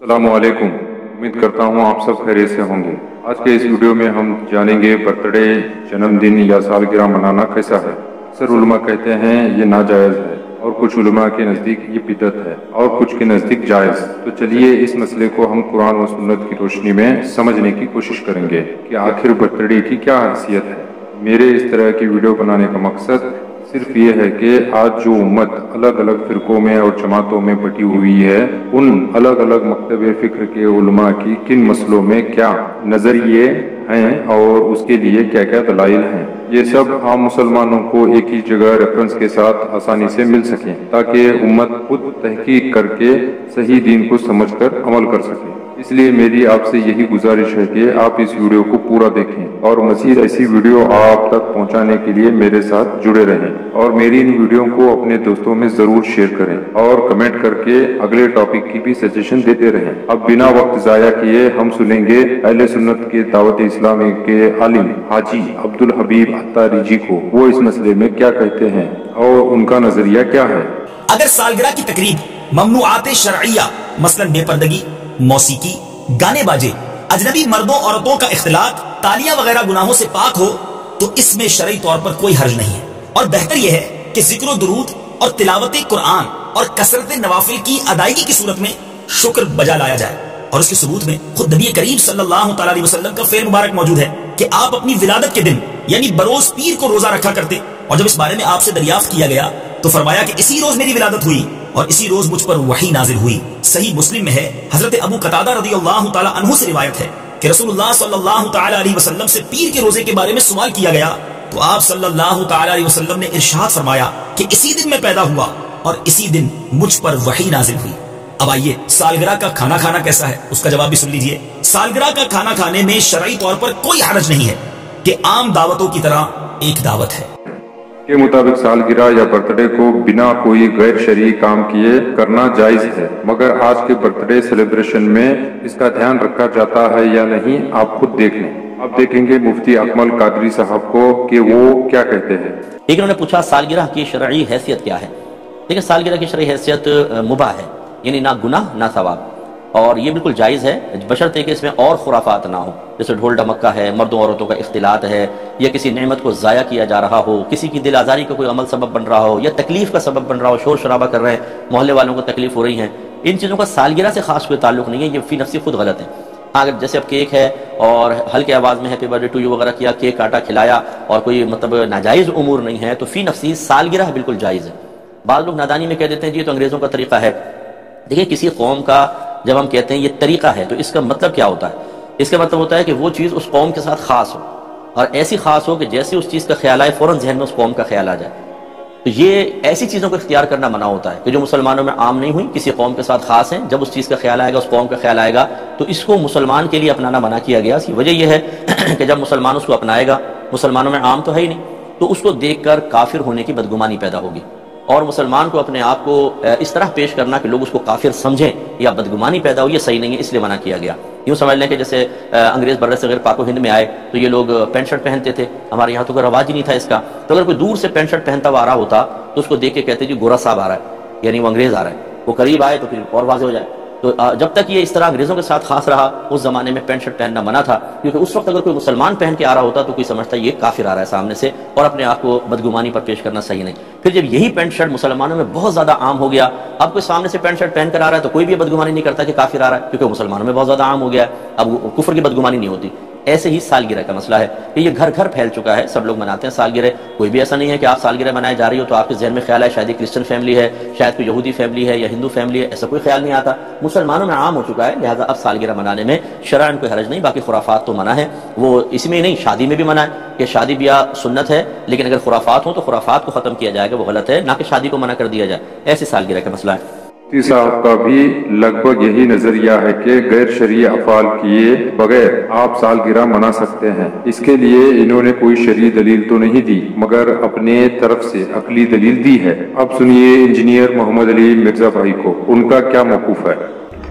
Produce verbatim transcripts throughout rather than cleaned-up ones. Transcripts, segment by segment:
السلام علیکم، امید کرتا ہوں آپ سب خیریت سے ہوں گے۔ آج کے اس ویڈیو میں ہم جانیں گے برتھ ڈے، جنم دن یا سالگرہ منانا کیسا ہے۔ اکثر علماء کہتے ہیں یہ ناجائز ہے، اور کچھ علماء کے نزدیک یہ بدعت ہے، اور کچھ کے نزدیک جائز۔ تو چلیے اس مسئلے کو ہم قرآن و سنت کی روشنی میں سمجھنے کی کوشش کریں گے کہ آخر برتھ ڈے کی کیا حیثیت ہے۔ میرے اس طرح کی ویڈیو بنانے کا مقصد صرف یہ ہے کہ آج جو امت الگ الگ فرقوں میں اور جماعتوں میں بٹی ہوئی ہے، ان الگ الگ مکتب فکر کے علماء کی کن مسئلوں میں کیا نظریے ہیں اور اس کے لیے کیا کیا دلائل ہیں، یہ سب عام مسلمانوں کو ایک ہی جگہ ریفرنس کے ساتھ آسانی سے مل سکیں، تاکہ امت خود تحقیق کر کے صحیح دین کو سمجھ کر عمل کر سکے۔ اس لیے میری آپ سے یہی گزارش ہے کہ آپ اس ویڈیو کو پورا دیکھیں، اور مزید ایسی ویڈیو آپ تک پہنچانے کے لیے میرے ساتھ جڑے رہیں، اور میری ان ویڈیو کو اپنے دوستوں میں ضرور شیئر کریں، اور کمنٹ کر کے اگلے ٹاپک کی بھی سجیشن دیتے رہیں۔ اب بنا وقت ضائع کیے ہم سنیں گے اہل سنت کے دعوت اسلامی کے عالم حاجی عبدالحبیب عطاری جی کو، وہ اس مسئلے میں کیا کہتے ہیں اور ان کا نظریہ کیا ہے۔ اگر سالگرہ کی تقریب ممنوعات شرعیہ مثلاً بے پردگی، موسیقی، گانے باجے، اجنبی مردوں عورتوں کا اختلاط، تالیاں وغیرہ گناہوں سے پاک ہو تو اس میں شرعی طور پر کوئی حرج نہیں ہے، اور بہتر یہ ہے کہ ذکر و درود اور تلاوت قرآن اور کثرت نوافل کی ادائیگی کی صورت میں شکر بجا لایا جائے۔ اور اس کے ثبوت میں خود نبی کریم صلی اللہ تعالی علیہ وسلم کا فعل مبارک موجود ہے کہ آپ اپنی ولادت کے دن یعنی بروز پیر کو روزہ رکھا کرتے، اور جب اس بارے میں آپ سے دریافت کیا گیا تو فرمایا کہ اسی روز میری ولادت ہوئی اور اسی روز مجھ پر وحی نازل ہوئی۔ صحیح مسلم میں ہے، حضرت ابو قتادہ رضی اللہ تعالی عنہ سے روایت ہے کہ رسول اللہ صلی اللہ تعالی علیہ وسلم سے پیر کے روزے کے بارے میں سوال کیا گیا تو آپ صلی اللہ تعالی علیہ وسلم نے ارشاد فرمایا کہ اسی دن میں پیدا ہوا اور اسی دن مجھ پر وحی نازل ہوئی۔ اب آئیے سالگرہ کا کھانا کھانا کیسا ہے، اس کا جواب بھی سن لیجئے۔ سالگرہ کا کھانا کھانے میں شرعی طور پر کوئی حرج نہیں ہے کہ عام دعوتوں کی طرح ایک دعوت ہے۔ کے مطابق سالگرہ یا برتھ ڈے کو بنا کوئی غیر شرعی کام کیے کرنا جائز ہے، مگر آج کے برتھ ڈے سیلیبریشن میں اس کا دھیان رکھا جاتا ہے یا نہیں، آپ خود دیکھ لیں۔ اب دیکھیں گے مفتی اکمل قادری صاحب کو کہ وہ کیا کہتے ہیں۔ ایک انہوں نے پوچھا سالگرہ کی شرعی حیثیت کیا ہے۔ دیکھیں سالگرہ کی شرعی حیثیت مباح ہے، یعنی نہ گناہ نہ ثواب، اور یہ بالکل جائز ہے بشرطے کہ اس میں اور خرافات نہ ہو، جیسے ڈھول ڈھمکا ہے، مردوں عورتوں کا اختلاط ہے، یا کسی نعمت کو ضائع کیا جا رہا ہو، کسی کی دل آزاری کا کوئی عمل سبب بن رہا ہو، یا تکلیف کا سبب بن رہا ہو، شور شرابہ کر رہے ہیں، محلے والوں کو تکلیف ہو رہی ہیں، ان چیزوں کا سالگرہ سے خاص کوئی تعلق نہیں ہے، یہ فی نفسی خود غلط ہے۔ ہاں اگر جیسے اب کیک ہے اور ہلکے آواز میں happy birthday to you وغیرہ کیا، کیک کاٹا کھلایا، اور کوئی مطلب ناجائز امور نہیں ہے، تو فی نفسی سالگرہ بالکل جائز ہے۔ بعض لوگ نادانی میں کہہ دیتے ہیں جی تو انگریزوں کا طریقہ ہے۔ دیکھیں کسی قوم کا جب ہم کہتے ہیں یہ طریقہ ہے تو اس کا مطلب کیا ہوتا ہے؟ اس کا مطلب ہوتا ہے کہ وہ چیز اس قوم کے ساتھ خاص ہو، اور ایسی خاص ہو کہ جیسے اس چیز کا خیال آئے فوراً ذہن میں اس قوم کا خیال آ جائے۔ تو یہ ایسی چیزوں کو اختیار کرنا منع ہوتا ہے کہ جو مسلمانوں میں عام نہیں ہوئی، کسی قوم کے ساتھ خاص ہیں، جب اس چیز کا خیال آئے گا، اس قوم کا خیال آئے گا، تو اس کو مسلمان کے لیے اپنانا منع کیا گیا۔ اس کی وجہ یہ ہے کہ جب مسلمان اس کو اپنائے گا، مسلمانوں میں عام تو ہے ہی نہیں، تو اس کو دیکھ کر کافر ہونے کی بدگمانی پیدا ہوگی، اور مسلمان کو اپنے آپ کو اس طرح پیش کرنا کہ لوگ اس کو کافر سمجھیں یا بدگمانی پیدا ہو، یہ صحیح نہیں ہے، اس لیے منع کیا گیا۔ یوں سمجھ لیں کہ جیسے انگریز بر صغیر پاک و ہند میں آئے تو یہ لوگ پینٹ شرٹ پہنتے تھے، ہمارے یہاں تو کوئی رواج ہی نہیں تھا اس کا، تو اگر کوئی دور سے پینٹ شرٹ پہنتا ہوا آ رہا ہوتا تو اس کو دیکھ کے کہتے جی گورا صاحب آ رہا ہے، یعنی وہ انگریز آ رہا ہے۔ وہ قریب آئے تو پھر اور واضح ہو جائے۔ تو جب تک یہ اس طرح انگریزوں کے ساتھ خاص رہا، اس زمانے میں پینٹ شرٹ پہننا منع تھا، کیونکہ اس وقت اگر کوئی مسلمان پہن کے آ رہا ہوتا تو کوئی سمجھتا یہ کافر آ رہا ہے سامنے سے، اور اپنے آپ کو بدگمانی پر پیش کرنا صحیح نہیں۔ پھر جب یہی پینٹ شرٹ مسلمانوں میں بہت زیادہ عام ہو گیا، اب کوئی سامنے سے پینٹ شرٹ پہن کر آ رہا ہے تو کوئی بھی بدگمانی نہیں کرتا کہ کافر آ رہا ہے، کیونکہ مسلمانوں میں بہت زیادہ عام ہو گیا ہے، اب کفر کی بدگمانی نہیں ہوتی۔ ایسے ہی سالگرہ کا مسئلہ ہے کہ یہ گھر گھر پھیل چکا ہے، سب لوگ مناتے ہیں سالگرہ۔ کوئی بھی ایسا نہیں ہے کہ آپ سالگرہ منائے جا رہی ہو تو آپ کے ذہن میں خیال ہے شاید یہ کرسچن فیملی ہے، شاید کوئی یہودی فیملی ہے یا ہندو فیملی ہے، ایسا کوئی خیال نہیں آتا۔ مسلمانوں میں عام ہو چکا ہے، لہٰذا اب سالگرہ منانے میں شرعاً کوئی حرج نہیں۔ باقی خرافات تو منع ہے، وہ اس میں نہیں، شادی میں بھی منع ہے کہ شادی بیاہ سنت ہے، لیکن اگر خرافات ہوں تو خرافات کو ختم کیا جائے گا، وہ غلط ہے، نہ کہ شادی کو منع کر دیا جائے۔ ایسے سالگرہ کا مسئلہ ہے۔ مفتی صاحب کا بھی لگ بھگ یہی نظریہ ہے کہ غیر شرعی افعال کیے بغیر آپ سالگرہ منا سکتے ہیں۔ اس کے لیے انہوں نے کوئی شرعی دلیل تو نہیں دی، مگر اپنے طرف سے عقلی دلیل دی ہے۔ اب سنیے انجینئر محمد علی مرزا بھائی کو، ان کا کیا موقف ہے۔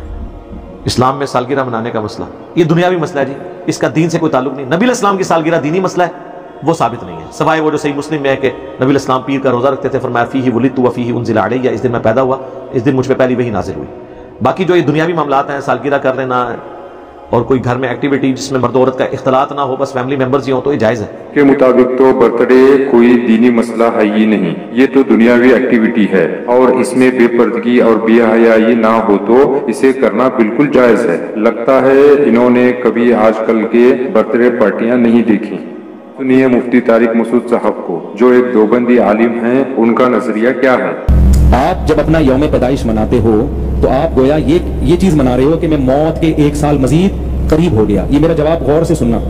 اسلام میں سالگرہ منانے کا مسئلہ یہ دنیاوی مسئلہ ہے جی، اس کا دین سے کوئی تعلق نہیں۔ نبی علیہ السلام کی سالگرہ دینی مسئلہ ہے، وہ ثابت نہیں ہے، سوائے وہ جو صحیح مسلم میں ہے کہ نبی علیہ السلام پیر کا روزہ رکھتے تھے، فرمایا فیہ ولدت و فیہ انزل علیہ، اس دن میں پیدا ہوا، اس دن مجھ پہ پہلی وحی نازل ہوئی۔ باقی جو یہ دنیاوی معاملات ہیں، سالگرہ کر لینا اور کوئی گھر میں ایکٹیویٹی جس میں مرد و عورت کا اختلاط نہ ہو، بس فیملی ممبرز ہی ہوں، تو یہ جائز ہے کے مطابق تو برتھ ڈے کوئی دینی مسئلہ ہے ہی نہیں، یہ تو دنیاوی ایکٹیویٹی ہے، اور اس میں بے پردگی اور بے حیائی نہ ہو تو اسے کرنا بالکل جائز ہے۔ لگتا ہے انہوں نے کبھی آج کل کے برتھ ڈے پارٹیاں نہیں دیکھی۔ سنیے مفتی طارق مسعود صاحب کو، جو ایک دیوبندی عالم ہیں، ان کا نظریہ کیا ہے۔ آپ جب اپنا یوم پیدائش مناتے ہو تو آپ گویا یہ یہ چیز منا رہے ہو کہ میں موت کے ایک سال مزید قریب ہو گیا۔ یہ میرا جواب غور سے سننا،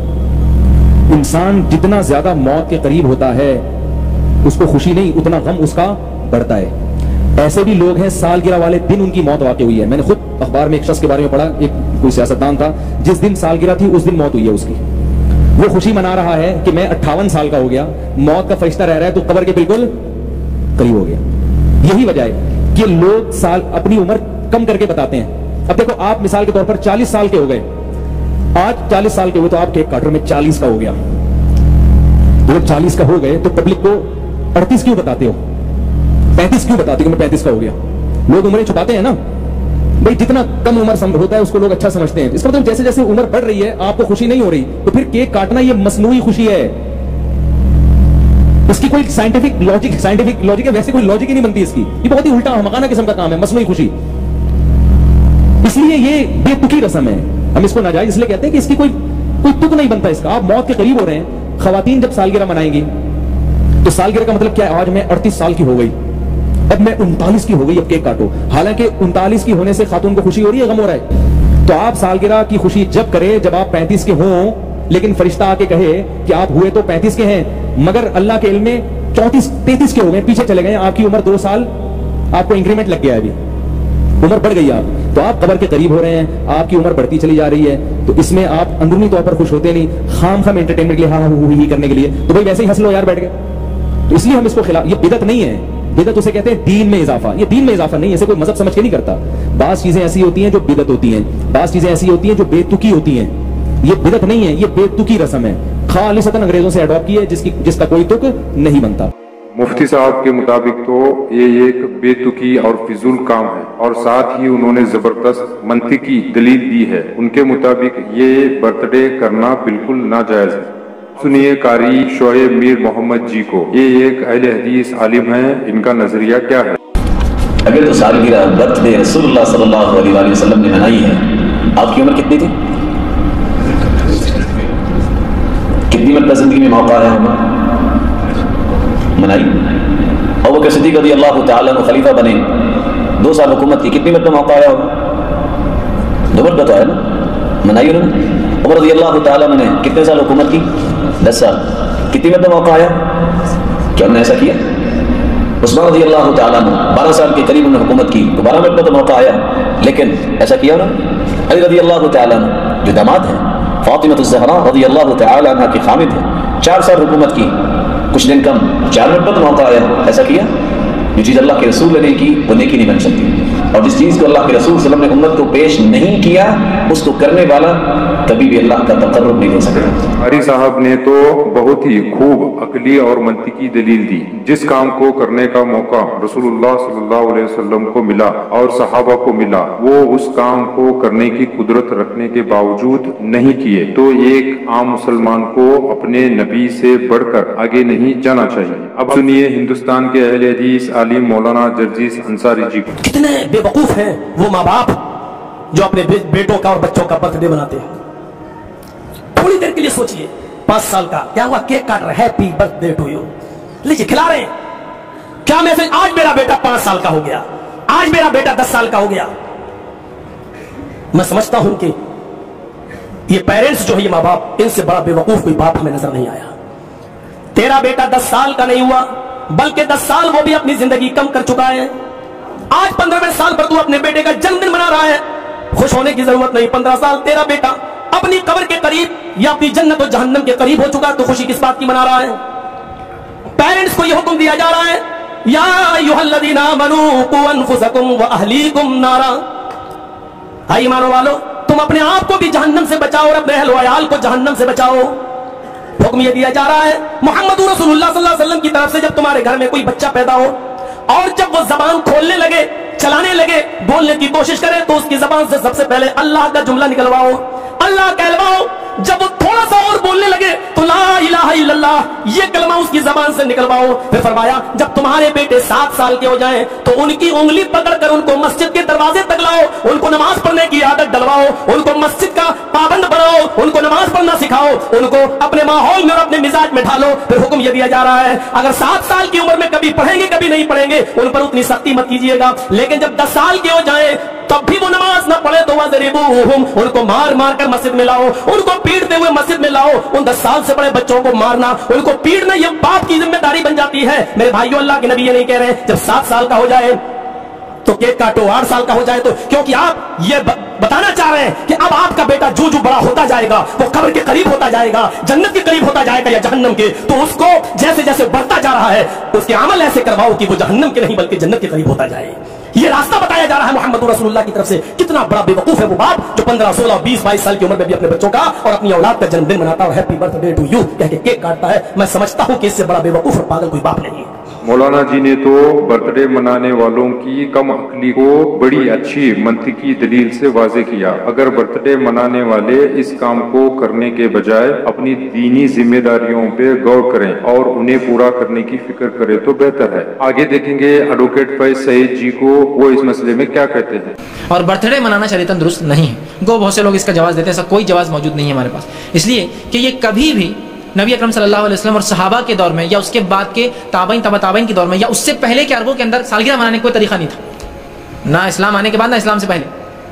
انسان جتنا زیادہ موت کے قریب ہوتا ہے اس کو خوشی نہیں، اتنا غم اس کا بڑھتا ہے۔ ایسے بھی لوگ ہیں سالگرہ والے دن ان کی موت واقع ہوئی ہے۔ میں نے خود اخبار میں ایک شخص کے بارے میں پڑھا، ایک کوئی سیاستدان تھا، جس دن سالگرہ تھی اس دن موت ہوئی ہے اس کی۔ وہ خوشی منا رہا ہے کہ میں اٹھاون سال کا ہو گیا، موت کا فرشتہ رہ رہا ہے تو قبر کے بالکل قریب ہو گیا۔ یہی وجہ ہے کہ لوگ سال اپنی عمر کم کر کے بتاتے ہیں۔ اب دیکھو آپ مثال کے طور پر چالیس سال کے ہو گئے، آج چالیس سال کے ہوئے تو آپ کیک کاٹ رہے، میں چالیس کا ہو گیا۔ جب چالیس کا ہو گئے تو پبلک کو اڑتیس کیوں بتاتے ہو، پینتیس کیوں بتاتے ہو کہ میں پینتیس کا ہو گیا؟ لوگ عمریں چھپاتے ہیں نا بھائی، جتنا کم عمر ہوتا ہے اس کو لوگ اچھا سمجھتے ہیں۔ اس کا مطلب جیسے جیسے عمر بڑھ رہی ہے آپ کو خوشی نہیں ہو رہی، تو پھر کیک کاٹنا یہ مصنوعی خوشی ہے، اس کی کوئی سائنٹیفک لاجک سائنٹیفک لاجک ہے ویسے کوئی لاجک ہی نہیں بنتی اس کی۔ یہ بہت ہی الٹا مکانہ قسم کا کام ہے، مصنوعی خوشی۔ اس لیے یہ بے تکی رسم ہے، ہم اس کو ناجائز اس لیے کہتے ہیں کہ اس کی کوئی کوئی تک نہیں بنتا اس کا۔ آپ موت کے قریب ہو رہے ہیں، خواتین جب سالگرہ منائیں گی تو سالگرہ کا مطلب کیا ہے؟ آج میں اڑتیس سال کی ہو گئی، اب میں انتالیس کی ہو گئی، اب کیک کاٹو۔ حالانکہ انتالیس کی ہونے سے خاتون کو خوشی ہو رہی ہے، غم ہو رہا ہے؟ تو آپ سالگرہ کی خوشی جب کرے جب آپ پینتیس کے ہوں، لیکن فرشتہ آ کے کہے کہ آپ ہوئے تو پینتیس کے ہیں مگر اللہ کے علم میں چونتیس تینتیس کے ہو گئے، پیچھے چلے گئے، آپ کی عمر دو سال آپ کو انکریمنٹ لگ گیا ہے، ابھی عمر بڑھ گئی آپ، تو آپ قبر کے قریب ہو رہے ہیں، آپ کی عمر بڑھتی چلی جا رہی ہے، تو اس میں آپ اندرونی طور پر خوش ہوتے نہیں، خام خام انٹرٹینمنٹ کے لیے ہاں ہاں ہی کرنے کے لیے، تو بھائی ویسے ہی ہنس لو یار بیٹھ کے۔ تو اس لیے ہم اس کو خلاف، یہ بدعت نہیں ہے، بدعت اسے کہتے ہیں دین میں اضافہ۔ یہ دین میں اضافہ نہیں، اسے کوئی مذہب سمجھ کے نہیں کرتا۔ بعض چیزیں ایسی ہوتی ہیں جو بدعت ہوتی ہیں، بعض چیزیں ایسی ہوتی ہیں جو بے تکی ہوتی ہیں۔ یہ بدعت نہیں ہے، یہ بے تکی رسم ہے، خالصتاً انگریزوں سے اڈاپٹ کی ہے، جس کی جس کا کوئی تک نہیں بنتا۔ مفتی صاحب کے مطابق تو یہ ایک بے تکی اور فضول کام ہے، اور ساتھ ہی انہوں نے زبردست منطقی دلیل دی ہے۔ ان کے مطابق یہ برتھ ڈے کرنا بالکل ناجائز ہے۔ سنیے قاری شعیب میر محمد جی کو، یہ ایک اہل حدیث عالم ہیں، ان کا نظریہ کیا ہے۔ اگر تو سالگرہ برتھ ڈے رسول اللہ صلی اللہ علیہ وآلہ وسلم نے منائی ہے، آپ کی عمر کتنی تھی؟ کتنی مرتبہ زندگی میں موقع آیا ہوگا منائی؟ ابو بکر صدیق رضی اللہ تعالیٰ عنہ خلیفہ بنے، دو سال حکومت کی، کتنی مرتبہ موقع آیا ہوگا؟ دو مرتبہ تو آیا نا، منائی انہوں نے۔ عمر رضی اللہ تعالیٰ عنہ نے کتنے سال حکومت کی؟ دس سال، کتنی مرتبہ موقع آیا؟ کیا انہوں نے ایسا کیا؟ عثمان رضی اللہ تعالیٰ عنہ بارہ سال کے قریب انہوں نے حکومت کی، تو بارہ مرتبہ تو موقع آیا، لیکن ایسا کیا انہوں نے؟ علی رضی اللہ تعالیٰ عنہ جو داماد ہیں، فاطمہ الزہرا رضی اللہ تعالیٰ عنہ کے خامد ہیں، چار سال حکومت کی، کچھ دن کم، چار مرتبہ تو موقع آیا، ایسا کیا؟ جو چیز اللہ کے رسول نے کی وہ نیکی نہیں بن سکتی، اور جس چیز کو اللہ کے رسول صلی اللہ علیہ وسلم نے امت کو پیش نہیں کیا اس کو کرنے والا کبھی بھی اللہ کا تقرب نہیں دے سکتا۔ قاری صاحب نے تو بہت ہی خوب عقلی اور منطقی دلیل دی۔ جس کام کو کرنے کا موقع رسول اللہ صلی اللہ علیہ وسلم کو ملا اور صحابہ کو ملا، وہ اس کام کو کرنے کی قدرت رکھنے کے باوجود نہیں کیے، تو ایک عام مسلمان کو اپنے نبی سے بڑھ کر آگے نہیں جانا چاہیے۔ اب سنیے ہندوستان کے اہل حدیث عالم مولانا جرجیس انصاری جی کو۔ کتنے بے وقوف ہیں وہ ماں باپ جو اپنے بیٹوں کا اور بچوں کا برتھ ڈے مناتے ہیں۔ تھوڑی دیر کے لیے سوچئے، پانچ سال کا کیا ہوا، کیک کاٹ رہے، happy birthday to you, لیجیے کھلا رہے ہیں۔ کیا میں آج میرا بیٹا پانچ سال کا ہو گیا، آج میرا بیٹا دس سال کا ہو گیا؟ میں سمجھتا ہوں کہ یہ پیرنٹس جو ہے، یہ ماں باپ، ان سے بڑا بے وقوف کوئی باپ ہمیں نظر نہیں آیا۔ تیرا بیٹا دس سال کا نہیں ہوا بلکہ دس سال وہ بھی اپنی زندگی کم کر چکا ہے، آج پندرہویں سال پر تو اپنے بیٹے کا جنم دن منا رہا ہے، خوش ہونے کی ضرورت نہیں۔ پندرہ سال تیرا بیٹا اپنی قبر کے قریب یا اپنی جنت و جہنم کے قریب ہو چکا، تو خوشی کس بات کی منا رہا ہے؟ پیرنٹس کو یہ حکم دیا جا رہا ہے، یا ایھا الذین آمنوا قوا انفسکم واہلیکم نارا، اے ایمان والو تم اپنے آپ کو بھی جہنم سے بچاؤ اور اپنے اہل و عیال کو جہنم سے بچاؤ۔ حکم یہ دیا جا رہا ہے محمد رسول اللہ صلی اللہ علیہ وسلم کی طرف سے، جب تمہارے گھر میں کوئی بچہ پیدا ہو اور جب وہ زبان کھولنے لگے چلانے لگے بولنے کی کوشش کرے تو اس کی زبان سے سب سے پہلے اللہ کا جملہ نکلواؤ، اللہ کہلواؤ۔ جب وہ تھوڑا سا اور بولنے لگے تو لا الہ الا اللہ یہ کلمہ اس کی زبان سے نکلواؤ۔ پھر فرمایا جب تمہارے بیٹے سات سال کے ہو جائیں تو ان کی انگلی پکڑ کر ان کو مسجد کے دروازے تک لاؤ، ان کو نماز پڑھنے کی عادت ڈلواؤ، ان کو مسجد کا پابند بناؤ، ان کو نماز پڑھنا سکھاؤ، ان کو اپنے ماحول میں اور اپنے مزاج میں ڈھالو۔ پھر حکم یہ دیا جا رہا ہے اگر سات سال کی عمر میں کبھی پڑھیں گے کبھی نہیں پڑھیں گے ان پر اتنی سختی مت کیجیے گا، لیکن جب دس سال کے ہو جائیں تب بھی وہ نماز نہ پڑھے تو وَضْرِبُوهُمْ ان کو مار مار کر مسجد میں لاؤ، ان کو پیٹتے ہوئے مسجد میں لاؤ۔ ان دس سال سے بڑے بچوں کو مارنا، ان کو پیٹنا یہ باپ کی ذمہ داری بن جاتی ہے۔ میرے بھائیو اللہ کے نبی یہ نہیں کہہ رہے جب سات سال کا ہو جائے تو کیک کاٹو، آٹھ سال کا ہو جائے تو، کیونکہ آپ یہ بتانا چاہ رہے ہیں کہ اب آپ کا بیٹا جو جو بڑا ہوتا جائے گا وہ قبر کے قریب ہوتا جائے گا، جنت کے قریب ہوتا جائے گا یا جہنم کے، تو اس کو جیسے جیسے بڑھتا جا رہا ہے اس کے عمل ایسے کرواؤ کہ وہ جہنم کے نہیں بلکہ جنت کے قریب ہوتا جائے۔ یہ راستہ بتایا جا رہا ہے محمد رسول اللہ کی طرف سے۔ کتنا بڑا بے وقوف ہے وہ باپ جو پندرہ سولہ بیس بائیس سال کی عمر میں بھی اپنے بچوں کا اور اپنی اولاد کا جنم دن مناتا ہے، happy birthday to you کہہ کے کیک کاٹتا ہے۔ میں سمجھتا ہوں کہ اس سے بڑا بے وقوف اور پاگل کوئی باپ نہیں ہے۔ مولانا جی نے تو برتھ ڈے منانے والوں کی کم عقلی کو بڑی اچھی منطقی دلیل سے واضح کیا۔ اگر برتھ ڈے منانے والے اس کام کو کرنے کے بجائے اپنی دینی ذمہ داریوں پہ غور کریں اور انہیں پورا کرنے کی فکر کریں تو بہتر ہے۔ آگے دیکھیں گے ایڈوکیٹ فیض سعید جی کو وہ اس مسئلے میں کیا کہتے ہیں۔ اور برتھ ڈے منانا شریعتاً درست نہیں ہے، گو بہت سے لوگ اس کا جواز دیتے ہیں، ایسا کوئی جواز موجود نہیں ہے ہمارے پاس، اس لیے کہ یہ کبھی بھی نبی اکرم صلی اللہ علیہ وسلم اور صحابہ کے دور میں یا اس کے بعد کے تابعین تبع تابعین کے دور میں یا اس سے پہلے کے عربوں کے اندر سالگرہ منانے کا کوئی طریقہ نہیں تھا، نہ اسلام آنے کے بعد نہ اسلام سے پہلے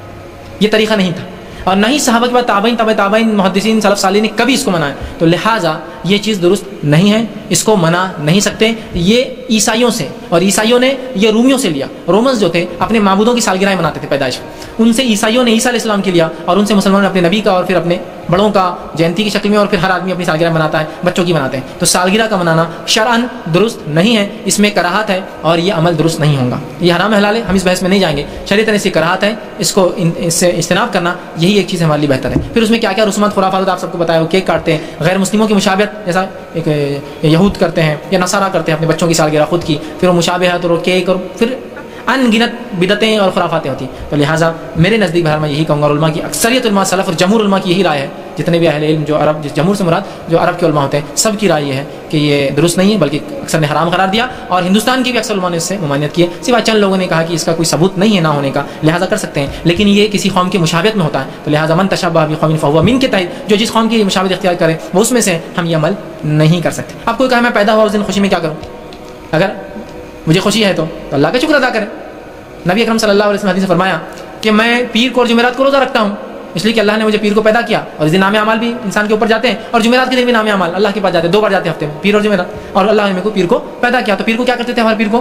یہ طریقہ نہیں تھا، اور نہ ہی صحابہ کے بعد تابعین تبع تابعین محدثین سلف صالحین نے کبھی اس کو منایا، تو لہٰذا یہ چیز درست نہیں ہے، اس کو منا نہیں سکتے۔ یہ عیسائیوں سے اور عیسائیوں نے یہ رومیوں سے لیا، رومنز جو تھے اپنے معبودوں کی سالگرہیں مناتے تھے پیدائش، ان سے عیسائیوں نے عیسیٰ علیہ السلام کے لیا اور ان سے مسلمانوں نے اپنے نبی کا اور پھر اپنے بڑوں کا جینتی کی شکل میں، اور پھر ہر آدمی اپنی سالگرہ مناتا ہے، بچوں کی مناتے ہیں، تو سالگرہ کا منانا شرعاً درست نہیں ہے، اس میں کراہت ہے اور یہ عمل درست نہیں ہوگا، یہ حرام ہے حلال ہے، ہم اس بحث میں نہیں جائیں گے، شریعت نے اس کی کراہت ہے، اس کو اس سے اجتناب کرنا یہی ایک چیز ہمارے لیے بہتر ہے۔ پھر اس میں کیا کیا رسومات خرافات آپ سب کو بتایا، وہ کیک کاٹتے ہیں، غیر مسلموں کی مشابہت جیسا ایک یہود کرتے ہیں یا نصارہ کرتے ہیں اپنے بچوں کی سالگرہ خود کی، پھر وہ مشابہت اور وہ کیک اور پھر ان گنت بدعتیں اور خرافاتیں ہوتی ہیں، تو لہٰذا میرے نزدیک بہر میں یہی کہوں گا، علماء کی اکثریت علماء سلف اور جمہور علماء کی یہی رائے ہے، جتنے بھی اہل علم جو عرب جس جمہور سے مراد جو عرب کے علماء ہوتے ہیں سب کی رائے یہ ہے کہ یہ درست نہیں ہے، بلکہ اکثر نے حرام قرار دیا، اور ہندوستان کے بھی اکثر علماء نے اس سے ممانعت کی ہے، سوائے چند لوگوں نے کہا کہ اس کا کوئی ثبوت نہیں ہے نہ ہونے کا، لہٰذا کر سکتے ہیں، لیکن یہ کسی قوم کی مشابہت میں ہوتا ہے، تو لہٰذا من تشبہ بقوم فہو من کے تحت جو جس قوم کی مشابہت اختیار کرے وہ اس میں سے ہم یہ عمل نہیں کر سکتے۔ آپ کو کہا میں پیدا ہوا اس دن خوشی میں کیا کروں، اگر مجھے خوشی ہے تو اللہ کا شکر ادا کریں۔ نبی اکرم صلی اللہ علیہ وسلم حدیث میں فرمایا کہ میں پیر کو اور جمعرات کو روزہ رکھتا ہوں، اس لیے کہ اللہ نے مجھے پیر کو پیدا کیا، اور اس دن نام اعمال بھی انسان کے اوپر جاتے ہیں، اور جمعرات کے دن بھی نام اعمال اللہ کے پاس جاتے ہیں، دو بار جاتے ہیں ہفتے میں، پیر اور جمعرات، اور اللہ نے میرے کو پیر کو پیدا کیا، تو پیر کو کیا کرتے تھے، ہمارے پیر کو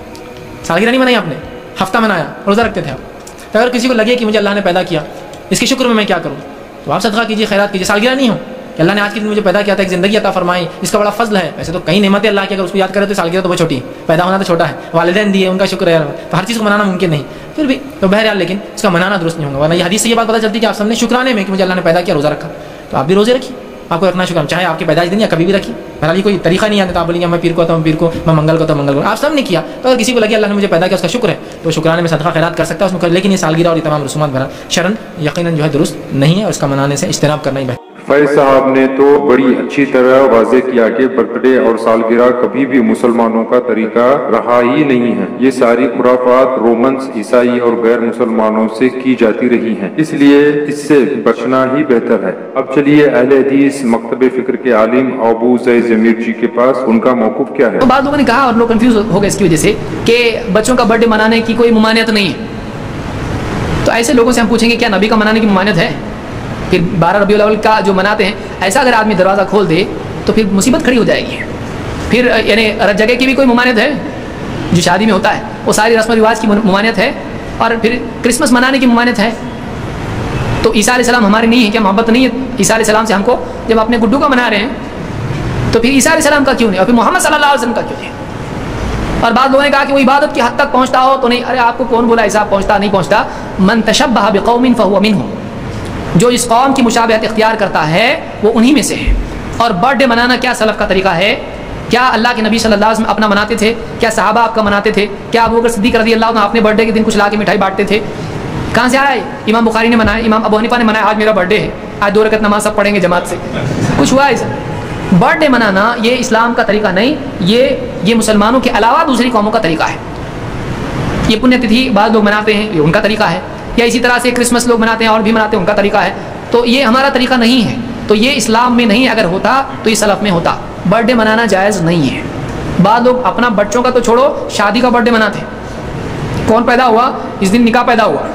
سالگرہ نہیں منائی آپ نے، ہفتہ منایا، روزہ رکھتے تھے آپ۔ تو اگر کسی کو لگے کہ مجھے اللہ نے پیدا کیا، اس کے شکر میں میں کیا کروں، تو آپ صدقہ کیجیے، خیرات کیجیے، سالگرہ نہیں ہو کہ اللہ نے آج کے دن مجھے پیدا کیا تھا، ایک زندگی عطا فرمائی، اس کا بڑا فضل ہے، ویسے تو کئی نعمتیں اللہ کی، اگر اس کو یاد کرے تو سالگرہ تو بہت چھوٹی ہے، پیدا ہونا تو چھوٹا ہے، والدین دیے ان کا شکر ہے، تو ہر چیز کو منانا ممکن نہیں، پھر بھی تو بہرحال لیکن اس کا منانا درست نہیں ہوگا، ورنہ یہ حدیث سے یہ بات پتہ چلتی ہے کہ آپ سب نے شکرانے میں کہ مجھے اللہ نے پیدا کیا روزہ رکھا، تو آپ بھی روزے رکھیے، آپ کو رکھنا شکر، چاہے آپ کے پیدائش دن یا کبھی بھی رکھیے، بہرحال کوئی طریقہ نہیں آتا، آپ بولیں گے میں پیر کو آتا ہوں پیر کو، میں منگل کو آتا ہوں منگل کو، آپ سب نے کیا، تو اگر کسی کو لگے اللہ نے مجھے پیدا کیا اس کا شکر ہے تو شکرانے میں صدقہ خیرات کر سکتا ہے اس میں، لیکن یہ سالگرہ اور یہ تمام رسومات بہرحال شرعاً یقیناً جو ہے درست نہیں ہے، اور اس کا منانے سے اجتناب کرنا ہی بہتر۔ فیض صاحب نے تو بڑی اچھی طرح واضح کیا کہ برتھ ڈے اور سالگرہ کبھی بھی مسلمانوں کا طریقہ رہا ہی نہیں ہے، یہ ساری خرافات رومنز، عیسائی اور غیر مسلمانوں سے کی جاتی رہی ہیں، اس لیے اس سے بچنا ہی بہتر ہے۔ اب چلیے اہل حدیث مکتب فکر کے عالم ابو زید ضمیر جی کے پاس، ان کا موقف کیا ہے؟ تو بعض لوگوں نے کہا اور لوگ کنفیوز ہو گئے اس کی وجہ سے کہ بچوں کا برتھ ڈے منانے کی کوئی ممانعت نہیں ہے، تو ایسے لوگوں سے ہم پوچھیں گے کیا نبی کا منانے کی ممانعت ہے؟ پھر بارہ ربیع الاول کا جو مناتے ہیں ایسا اگر آدمی دروازہ کھول دے تو پھر مصیبت کھڑی ہو جائے گی، پھر یعنی جگہ کی بھی کوئی ممانعت ہے، جو شادی میں ہوتا ہے وہ ساری رسم و رواج کی ممانعت ہے، اور پھر کرسمس منانے کی ممانعت ہے، تو عیسیٰ علیہ السلام ہمارے نہیں ہے کیا، محبت نہیں ہے عیسیٰ علیہ السلام سے ہم کو، جب اپنے گڈو کا منا رہے ہیں تو پھر عیسیٰ علیہ السلام کا کیوں نہیں، اور پھر محمد صلی اللہ علیہ وسلم کا کیوں نہیں؟ اور بعض لوگوں نے کہا کہ وہ عبادت کی حد تک پہنچتا ہو تو نہیں، ارے آپ کو کون بولا ایسا پہنچتا نہیں پہنچتا، من تشبہ بقوم فہو منہم، جو اس قوم کی مشابہت اختیار کرتا ہے وہ انہی میں سے ہے۔ اور برتھ ڈے منانا کیا سلف کا طریقہ ہے، کیا اللہ کے نبی صلی اللہ علیہ وسلم اپنا مناتے تھے؟ کیا صحابہ آپ کا مناتے تھے؟ کیا ابو بکر صدیق رضی اللہ عنہ اپنے برتھ ڈے کے دن کچھ لا کے مٹھائی بانٹتے تھے؟ کہاں سے آئے؟ امام بخاری نے منایا، امام ابو حنیفہ نے منایا آج میرا برتھ ڈے ہے، آج دو رکعت نماز سب پڑھیں گے جماعت سے، کچھ ہوا ایسا؟ برتھ ڈے منانا یہ اسلام کا طریقہ نہیں، یہ یہ مسلمانوں کے علاوہ دوسری قوموں کا طریقہ ہے۔ یہ پنیہ تتھی بعض لوگ مناتے ہیں، یہ ان کا طریقہ ہے، یا اسی طرح سے کرسمس لوگ مناتے ہیں اور بھی مناتے ہیں، ان کا طریقہ ہے۔ تو یہ ہمارا طریقہ نہیں ہے، تو یہ اسلام میں نہیں، اگر ہوتا تو یہ سلف میں ہوتا۔ برتھ ڈے منانا جائز نہیں ہے۔ بعض لوگ اپنا بچوں کا تو چھوڑو، شادی کا برتھ ڈے مناتے ہیں۔ کون پیدا ہوا؟ اس دن نکاح پیدا ہوا،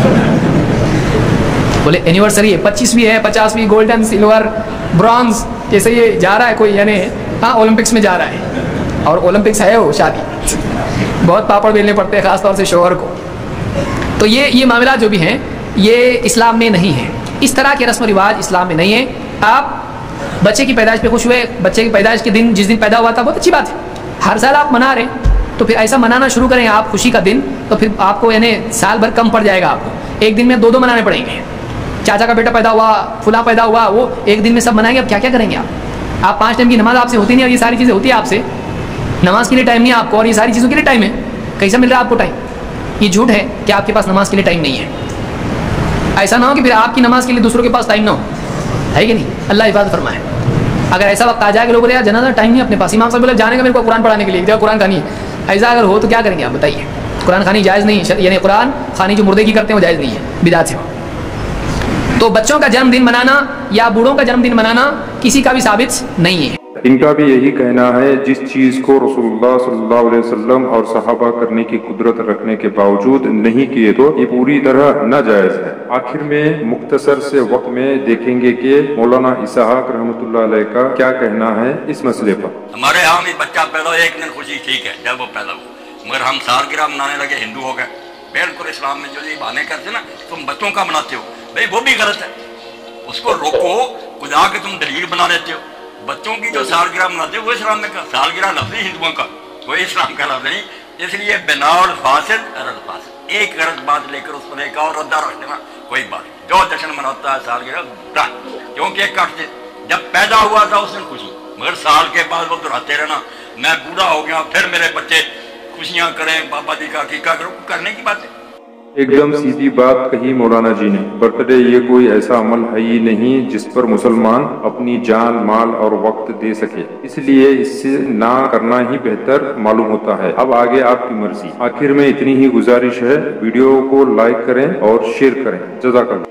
بولے اینیورسری ہے، پچیسویں ہے، پچاسویں، گولڈن، سلور، برانز، جیسے یہ جا رہا ہے کوئی، یعنی ہاں اولمپکس میں جا رہا ہے، اور اولمپکس ہے وہ شادی، بہت پاپڑ بیلنے پڑتے ہیں خاص طور سے شوہر کو۔ تو یہ یہ معاملات جو بھی ہیں یہ اسلام میں نہیں ہے، اس طرح کے رسم و رواج اسلام میں نہیں ہے۔ آپ بچے کی پیدائش پہ خوش ہوئے، بچے کی پیدائش کے دن جس دن پیدا ہوا تھا، بہت اچھی بات ہے، ہر سال آپ منا رہے ہیں، تو پھر ایسا منانا شروع کریں آپ خوشی کا دن، تو پھر آپ کو یعنی سال بھر کم پڑ جائے گا، آپ کو ایک دن میں دو دو منانے پڑیں گے۔ چاچا کا بیٹا پیدا ہوا، فلاں پیدا ہوا، وہ ایک دن میں سب منائیں گے، اب کیا کیا کریں گے آپ؟ آپ پانچ ٹائم کی نماز آپ سے ہوتی نہیں، اور یہ ساری چیزیں ہوتی ہیں آپ سے، نماز کے لیے ٹائم نہیں ہے آپ کو، اور یہ ساری چیزوں کے لیے ٹائم ہے، کیسا مل رہا ہے آپ کو ٹائم؟ یہ جھوٹ ہے کہ آپ کے پاس نماز کے لیے ٹائم نہیں ہے۔ ایسا نہ ہو کہ پھر آپ کی نماز کے لیے دوسروں کے پاس ٹائم نہ ہو، ہے کہ نہیں؟ اللہ حفاظت فرمائے۔ اگر ایسا وقت آ جائے کہ لوگ بولے یار جنازہ ٹائم نہیں اپنے پاس، امام صاحب بولے جانے کا میرے کو قرآن پڑھانے کے لیے، قرآن کھانی ہے، ایسا اگر ہو تو کیا کریں گے آپ بتائیے؟ قرآن خوانی جائز نہیں ہے، یعنی قرآن خوانی جو مردے کی کرتے ہیں وہ جائز نہیں ہے، بدعت ہے۔ تو بچوں کا جنم دن منانا یا بوڑھوں کا جنم دن منانا کسی کا بھی ثابت نہیں ہے۔ ان کا بھی یہی کہنا ہے جس چیز کو رسول اللہ صلی اللہ علیہ وسلم اور صحابہ کرنے کی قدرت رکھنے کے باوجود نہیں کیے تو یہ پوری طرح ناجائز ہے۔ آخر میں مختصر سے وقت میں دیکھیں گے کہ مولانا اسحاق رحمۃ اللہ علیہ کا کیا کہنا ہے اس مسئلے پر۔ ہمارے ہاں بھی بچہ پیدا ہو ایک دن خوشی ٹھیک ہے جب وہ پیدا ہو، مگر ہم سالگرہ منانے لگے ہندو ہو گئے۔ بالکل اسلام میں جو یہ بہانے کرتے نا تم بچوں کا مناتے ہو، بھائی وہ بھی غلط ہے، اس کو روکو، خدا کے تم دلیل بنا لیتے ہو۔ بچوں کی جو سالگرہ مناتے ہیں وہ اسلام میں کا سالگرہ لفظ ہندوؤں کا، وہ اسلام کا لفظ نہیں، اس لیے بنا الفاسد رد فاسد، ایک غلط بات لے کر اس پر ایک اور ردہ رکھ دینا کوئی بات نہیں۔ جو جشن مناتا ہے سالگرہ کیونکہ ایک کاٹتے جب پیدا ہوا تھا اس دن خوشی، مگر سال کے بعد وہ دہراتے رہنا میں بوڑھا ہو گیا پھر میرے بچے خوشیاں کریں، بابا جی کا عقیقہ کرو، کرنے کی بات ہے۔ ایک دم سیدھی بات کہی مولانا جی نے۔ برتھ ڈے یہ کوئی ایسا عمل ہے ہی نہیں جس پر مسلمان اپنی جان، مال اور وقت دے سکے، اس لیے اس سے نہ کرنا ہی بہتر معلوم ہوتا ہے۔ اب آگے آپ کی مرضی۔ آخر میں اتنی ہی گزارش ہے، ویڈیو کو لائک کریں اور شیئر کریں۔ جزاک اللہ۔